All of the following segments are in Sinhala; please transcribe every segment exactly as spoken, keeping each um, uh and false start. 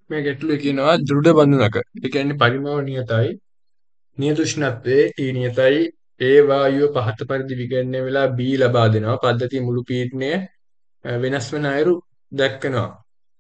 මේ ගැටලුවේ කියනවා දෘඪ බඳුනක. ඒ කියන්නේ පරිමාව නියතයි. නියත උෂ්ණත්වයේ T නියතයි. ඒ වායුව පහත පරිදි විගණනය වෙලා B ලබා දෙනවා. පද්ධතිය මුළු පීඩනය අ, වෙනස් වෙන අයුරු දක්වනවා.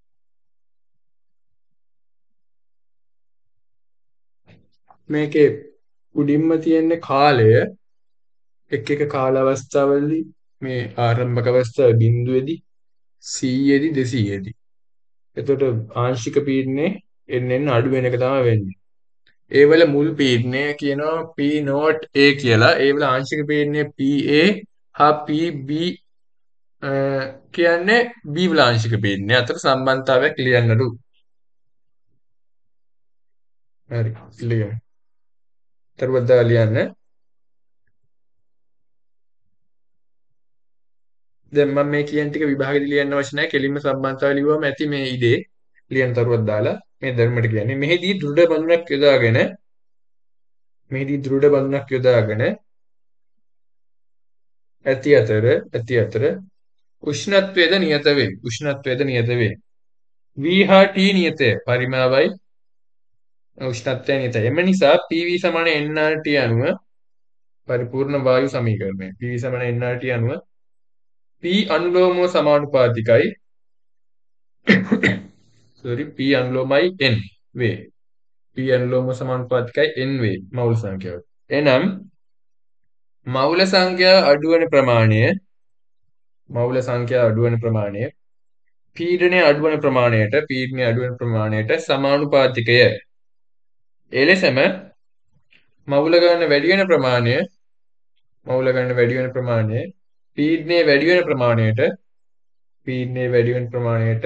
මේකේ උඩින්ම තියෙන කාලය එක් එක කාල අවස්ථාවලදී මේ ආරම්භක අවස්ථාවේ බිඳුවේදී සීයේදී දෙසීයේදී. එතකොට ආංශික පීඩනය එන්න එන්න අඩු වෙන එක තමයි වෙන්නේ. ඒ වල මුල් පීඩනය කියනවා P not A කියලා. ඒ වල ආංශික පීඩනය P A හා P B අ, කියන්නේ B වල ආංශික පීඩනය අතර සම්බන්ධතාවයක් ලියන්නලු. හරි. ලියමු. ඊට ලියන්න. දැන් මම මේ කියන ටික විභාගෙදි ලියන්න අවශ්‍ය නැහැ. කෙලින්ම සම්බන්ධතාවය ලිව්වම ඇති මේ ඉදේ ලියන තරුවක් දාලා මේ ධර්මයට කියන්නේ. මෙහිදී දෘඪ බඳුනක් යොදාගෙන මෙහිදී දෘඪ බඳුනක් යොදාගෙන ඇති අතර ඇති අතර උෂ්ණත්වයද නියත වේ. උෂ්ණත්වයද නියත වේ. V හා T නියතය පරිමාවයි උෂ්ණත්වය නියතයි. එම නිසා P V සමාන N R T අනුව පරිපූර්ණ වායු සමීකරණය. P V සමාන N R T අනුව P අනුලෝමව සමානුපාතිකයි. sorry P අනුලෝමයි N වේ. P අනුලෝමව සමානුපාතිකයි N වේ මවුල් සංඛ්‍යාවට. එනම් මවුල සංඛ්‍යාව අඩුවන ප්‍රමාණය මවුල සංඛ්‍යාව අඩුවන ප්‍රමාණය පීඩනය අඩුවන ප්‍රමාණයට පීඩනය අඩුවන ප්‍රමාණයට සමානුපාතිකය. එලෙසම මවුල ගන්න වැඩි වෙන ප්‍රමාණය මවුල ගන්න වැඩි වෙන ප්‍රමාණය පීඩනය වැඩි වෙන ප්‍රමාණයට පීඩනය වැඩි වෙන ප්‍රමාණයට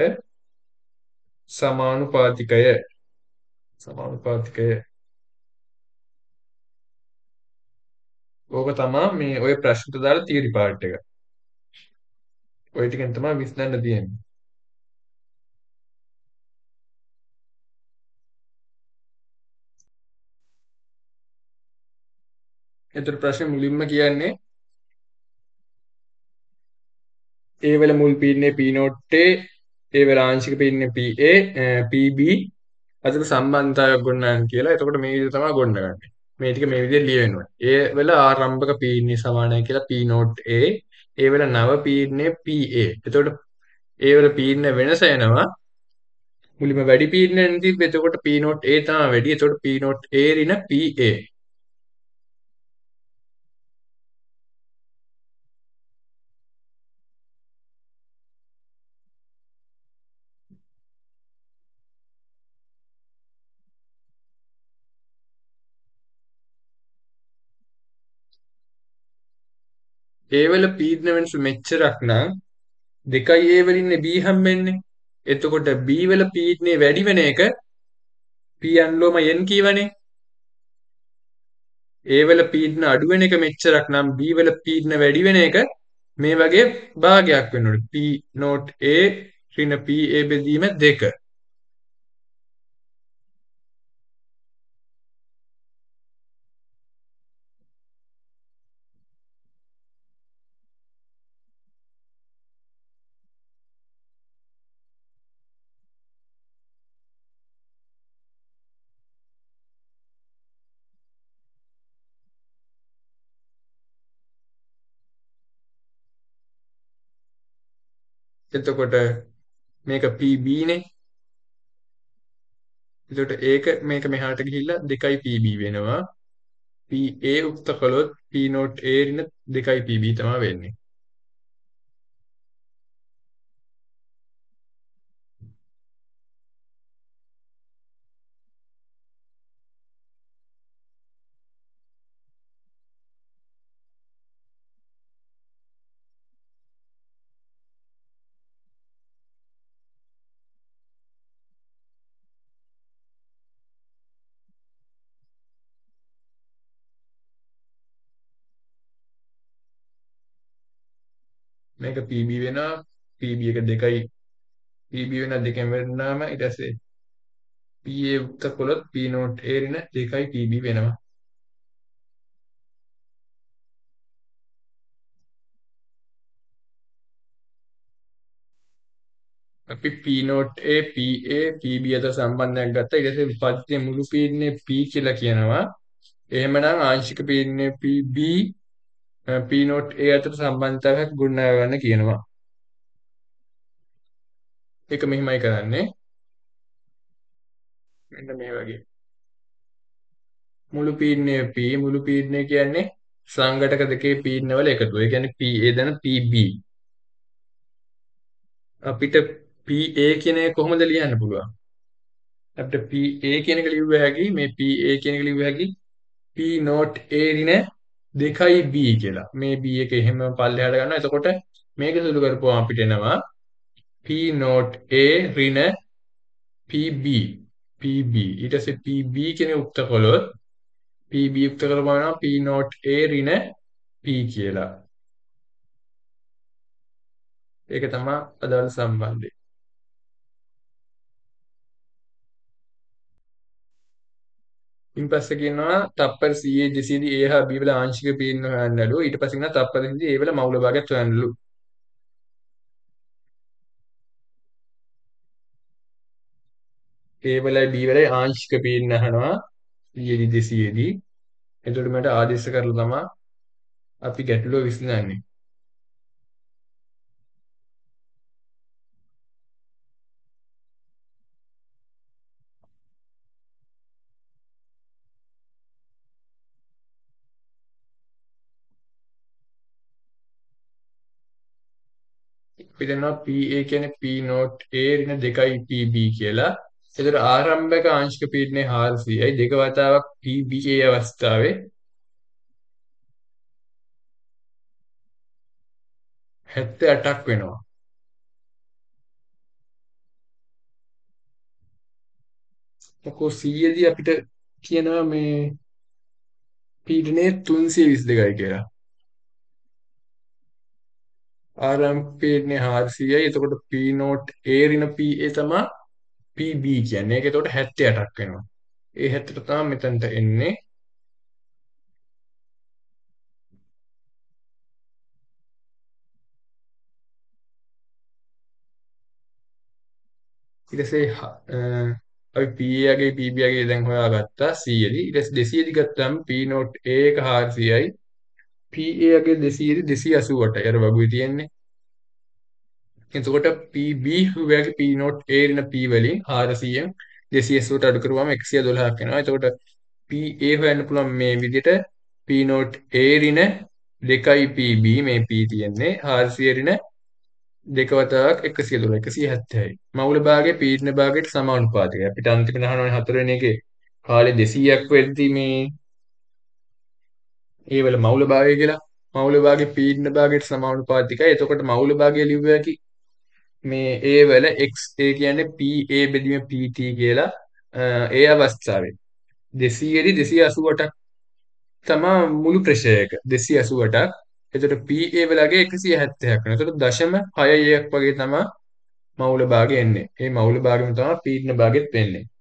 සමානුපාතිකය සමානුපාතිකය. ඕක තමයි මේ ඔය ප්‍රශ්නට දාලා තියරි පාර්ට් එක. ඔය ටිකෙන් තමයි විසඳන්න තියෙන්නේ. එතකොට ප්‍රශ්නේ මුලින්ම කියන්නේ ඒ වල මුල් පීඩනය P not A ඒ වල ආංශික පීඩනය P A P B අතර සම්බන්ධතාවයක් ගොඩනගන්න කියලා. එතකොට මේ විදිහ තමයි ගොඩනගන්නේ. මේ ටික මේ විදිහට ලියවෙන්න ඕනේ. ඒ වල ආරම්භක පීඩනය සමානයි කියලා P not A. ඒ වල නව පීඩනය P A. එතකොට ඒ වල පීඩන වෙනස එනවා. මුලින්ම වැඩි පීඩනයක් තිබ්බ. එතකොට P not A තමයි වැඩි. එතකොට P not A ඍණ P A. ඒ වල පීඩන වෙනස මෙච්චරක් නම් දෙකයි A වලින්නේ B හම්බෙන්නේ. එතකොට B වල පීඩනය වැඩි වෙන එක P අනුලෝම N කීවනේ. A වල පීඩන අඩු වෙන එක මෙච්චරක් නම් B වල පීඩන වැඩි වෙන එක මේ වගේ භාගයක් වෙනවලු. P not A ඍණ P A බෙදීම දෙක. එතකොට මේක P B නේ. එතකොට ඒක මේක මෙහාට ගිහිල්ලා දෙකයි P B වෙනවා. P A උක්ත කළොත් P not A ඍණ දෙකයි P B තමයි වෙන්නේ. මේක P B වෙනවා. P B එක දෙකයි P B වෙන දෙකෙන් වෙනාම ඊට පස්සේ P A උක්ත කළොත් P not A ඍණ දෙකයි P B වෙනවා. අපි P not A P A P B අතර සම්බන්ධයක් ගත්තා. ඊට පස්සේ පද්ධතිය මුළු පීඩනය P කියලා කියනවා. එහෙමනම් ආංශික පීඩනය P B P not A අතර සම්බන්ධතාවයක් ගොඩනගා ගන්න කියනවා. ඒක මෙහිමයි කරන්නේ. මෙන්න මේ වගේ. මුළු පීඩනය P මුළු පීඩනය කියන්නේ සංඝටක දෙකේ පීඩනවල එකතුව. ඒ කියන්නේ P A දන P B. අපිට P A කියන එක කොහොමද ලියන්න පුළුවන්? අපිට P A කියන එක ලියුව හැකි මේ P A කියන එක ලියුව හැකි P not A ඍණ දෙකයි B කියලා. මේ B එක එහෙම පල්ලෙහාට ගන්නවා. එතකොට මේක සුළු කරපුවාම අපිට එනවා P not A ඍණ P B P B ඊට පස්සේ P B කියන උක්ත කළොත් P B උක්ත කරපුවාම P not A ඍණ P කියලා. ඒක තමයි අදාළ සම්බන්ධය. ඉන් පස්සේ කියනවා තප්පර සීයේ දෙසීයේදී A හා B වල ආංශික පීඩන හොයන්නලු. ඊට පස්සේ කියනවා තප්පර දෙකේදී A වල මවුල භාගයත් හොයන්නලු. A වලයි B වලයි ආංශික පීඩන අහනවා සීයේදී දෙසීයේදී. එතකොට මට ආදේශ කරලා තමයි අපි ගැටලුව විසඳන්නේ. අපි දන්නවා P A කියන්නේ P not A ඍණ දෙකයි P B කියලා. එතකොට ආරම්භක ආංශික පීඩනය හාරසීයයි දෙක වතාවක් P B A අවස්ථාවේ හැත්තෑ අටක් වෙනවා. මොකෝ සීයේදී අපිට කියනවා මේ පීඩනය තුන්සිය විසි දෙකයි කියලා. ආරම්භක පීඩනය හාරසීයයි. එතකොට P not A ඍණ P A තමයි P B කියන්නේ. ඒක එතකොට හැත්තෑ අටක් වෙනවා. ඒ හැත්තෑ අට තමයි මෙතනට එන්නේ. ඊට පස්සේ අපි P A යගේ P B යගේ දැන් හොයාගත්තා සීයේදී. ඊට පස්සේ දෙසීයේදී ගත්තාම P not A එක හාරසීයයි P A යගේ දෙසීයේදී දෙසීය අසූ අටයි. අර වගුවේ තියෙන්නේ. එතකොට P B වගේ P not A ඍණ P වලින් හාරසීයෙන් දෙසීය අසූ අට අඩු කරපුවම එකසිය දොළහක් එනවා. එතකොට P A හොයන්න පුළුවන් මේ විදිහට P not A ඍණ දෙකයි P B මේ P තියෙන්නේ හාරසීය ඍණ දෙක වතාවක් එකසිය දොළහ එකසිය හැත්තෑයි. මවුල භාගයේ පීඩන භාගයට සමානුපාතිකයි. අපිට අන්තිමට අහනවනේ හතරවෙනි එකේ කාලේ දෙසීයක් වෙද්දි මේ ඒ වල මවුල භාගය කියලා. මවුල භාගයේ පීඩන භාගයට සමානුපාතිකයි. එතකොට මවුල භාගය ලිව්ව හැකි මේ A වල x A කියන්නේ P A බෙදීම P T කියලා ඒ අවස්ථාවේ දෙසීයේදී දෙසීය අසූ අටක් තමා මුළු ප්‍රෙෂර් එක දෙසීය අසූ අටක්. එතකොට P A වලගේ එකසිය හැත්තෑයක් වෙනවා. එතකොට දශම හය එකක් වගේ තමා මවුල භාගය එන්නේ. මේ මවුල භාගෙම තමයි පීඩන භාගෙත් වෙන්නේ.